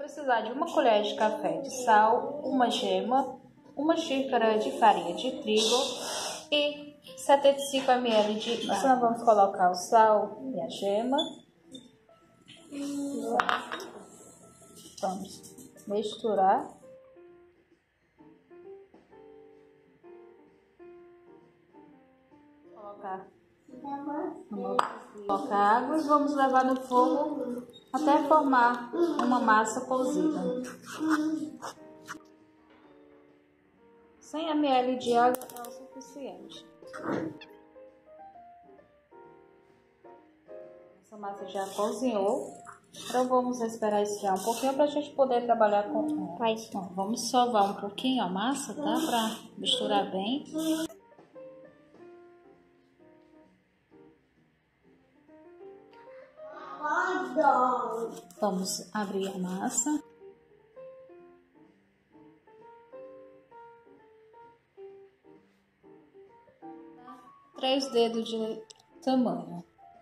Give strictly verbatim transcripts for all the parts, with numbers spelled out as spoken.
precisar de uma colher de café de sal, uma gema, uma xícara de farinha de trigo e setenta e cinco mililitros de água. Nós vamos colocar o sal e a gema. Vamos misturar. Colocar, colocar água e vamos levar no fogo até formar uma massa cozida. cem mililitros de água é o suficiente. Essa massa já cozinhou. Então vamos esperar esfriar um pouquinho para a gente poder trabalhar com ela. Então, vamos sovar um pouquinho a massa, tá? Para misturar bem. Vamos abrir a massa. Três dedos de tamanho.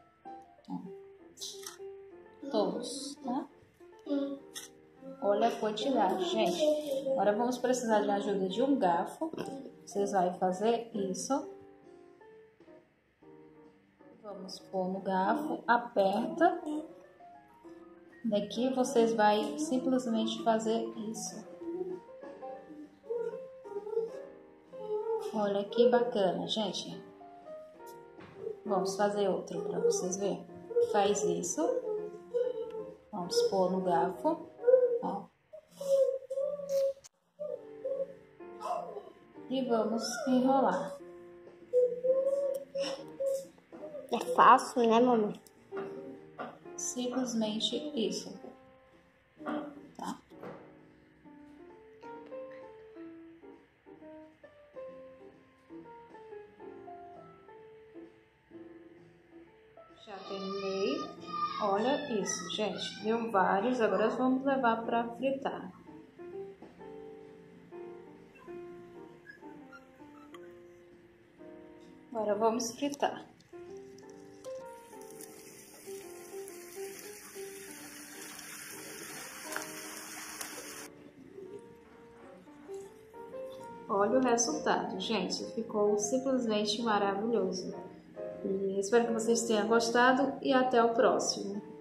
Todos, tá? Olha a quantidade, gente. Agora vamos precisar de ajuda de um garfo. Vocês vão fazer isso. Vamos pôr no garfo, aperta. Daqui vocês vão simplesmente fazer isso. Olha que bacana, gente. Vamos fazer outro para vocês verem. Faz isso. Vamos pôr no garfo. Ó. E vamos enrolar. É fácil, né, mamãe? Simplesmente isso. Tá? Já terminei. Olha isso, gente. Deu vários. Agora vamos levar para fritar. Agora vamos fritar. Olha o resultado, gente. Ficou simplesmente maravilhoso. E espero que vocês tenham gostado e até o próximo.